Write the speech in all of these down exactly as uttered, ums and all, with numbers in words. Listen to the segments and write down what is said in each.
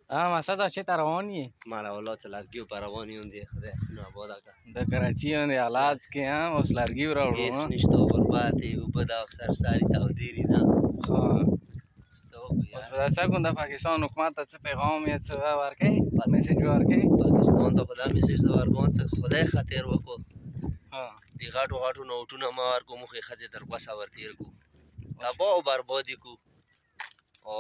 ها مسعود چه روانی مال اولاد لرګیو په رواني دی خدای نو آباد کا د کراچي باندې حالات کې هم اوس لرګي راوړو هیڅ نشته برباد دی او په دا اکثر ساری توديري ده ها سو اوس په داسه کوم د پاکستان حکومت ته څه پیغام یا څه ورکړي میسج ورکړي پاکستان ته خدای میسج ورکوم چې خدای خاطر وکړو ها دی غاټو غاټو نوټونه ما ورکو مخې خځه در کوسه ورتیر کو تباہ او بربادي کو او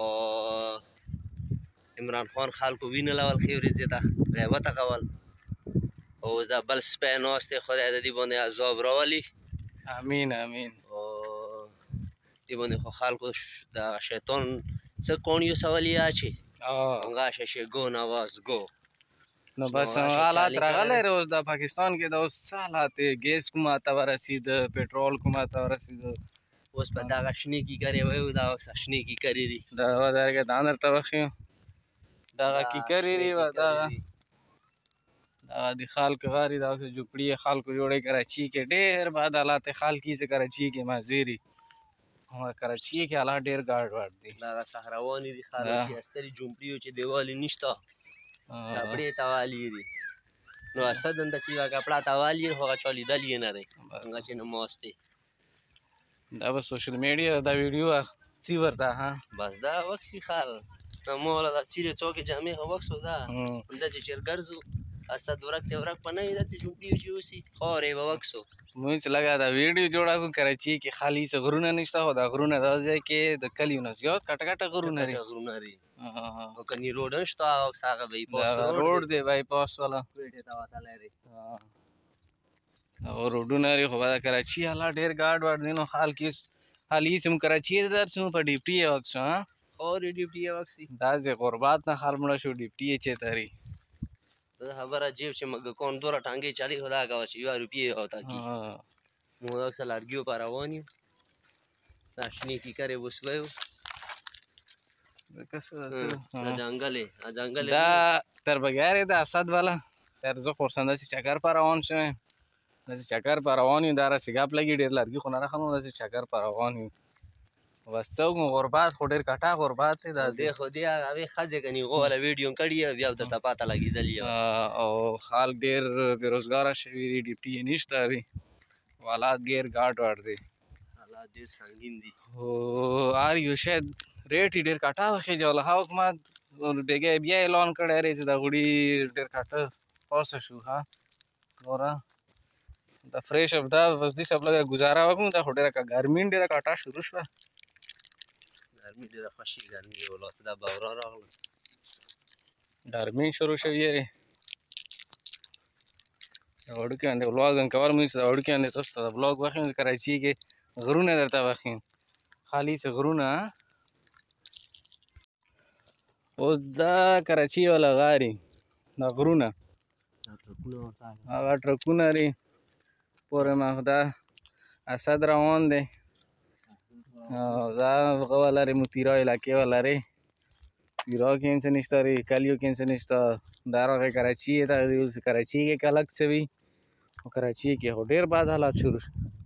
عمران خان خلکو وینه لول خیورې زیته غیبت کول او دا بل سپین واسطه خدای د دې باندې عذاب راولي امين امين او دې باندې خو خلکو د شیطان څه کونیو سوالیا چی اه هغه شې ګو نواز ګو نو بس حالات راغله روز د پاکستان کې د اوس حالات ګیس کومه تا ورسید پټرول کومه تا ورسید اوس په دا غشنی کی کوي وای دا غشنی کی کوي دا ودرګه دانر توخیو دا کی کوي و دا دا د خلک غاری دا جوړی خلکو جوړې کراچي کې ډېر بعد حالات خلکی چې کراچي کې مازيري هغه کراچي کې حالات ډېر ګارد ور دي دا صحراوانی دي خلک چې استری جومپړیو چې دیوالي نشته کپڑے توالی دي نو اسد اند چې کپڑا توالی هغه چالي دلی نه لري هغه چې نو ماسته دا په سوشل میډیا دا ویډیو سی ورته ها بس دا وکسي خال نو مولا دا چیرې څوک جامې هو وکسو دا دا چې چرګرزو اسد ورکته ورک پنه دا چې جوړي چې وسی خورې وکسو مونږ لگا دا ویډیو جوړا کو کراچي کې خالی څه غرونه نشته خو دا غرونه راځي کې د کلیو نه زیات کټ کټ غرونه لري غرونه لري او کني روډ نشته او هغه به پاس روډ دی بای پاس والا ویټه تا وتا لري او روډونه لري خو دا کراچي حالا ډیر ګارد ور دي نو حال کې حالي سم کراچي درڅو په ډیپټي وکس ها او ډیپټي وکسي دا زه غربات نه خال مړ شو ډیپټي چې تاري دا خبره جیب چې مګ کون دوره ټانګي چالي خدا کا شي یو روپیه او تا کی مو دا سلارګیو پر رواني تاشنی کی کرے وسویو کسه دا جنگل جنگل دا تر بغیر دا اسد والا تر زه خورسنده سي چکر پر روان شوم د چکر پر روان یو دار سیګاپ لګي ډیر لرګي خو نه راخنو د چکر پر روان یو بس څو غربات خو ډیر کټا غربات دا زه خو دی هغه خځه کني غوله ویډیو کړی بیا د تپاته لګیدلی او خال ډیر بیروزګار شوی ډیپټي نشته ری حالات ډیر ګارد ور دي حالات ډیر سنگین دي او ار یو شاید ریټ ډیر کټا وخی جوړه حکومت بیګه بیا اعلان کړی ری چې دا غوړي ډیر کټا پوس شو ها ورا دا فریش اف دا بس دې سب لګه گزاره وکم دا هډه کا ګرمین ډیر کټا شروع شو ګرمي ډیر خوشي ګرمي ولات دا باور راغله ګرمي شروع شوی ری وړو کې اند ولاګ ان کور مې سره وړو کې اند تاسو ته ولاګ واخیم کراچي کې غرونه درته واخیم خالی څه غرونه او دا کراچي ولا غاري دا غرونه هغه ټرکونه لري پورې مخدا اسد روان دی دا غوا لري متیرا علاقې ولري تیرا کې انسان نشته لري کلیو کې انسان نشته دا راغی کراچي ته کراچي کې کلک سوي او کراچي کې ډېر باد حالات شروع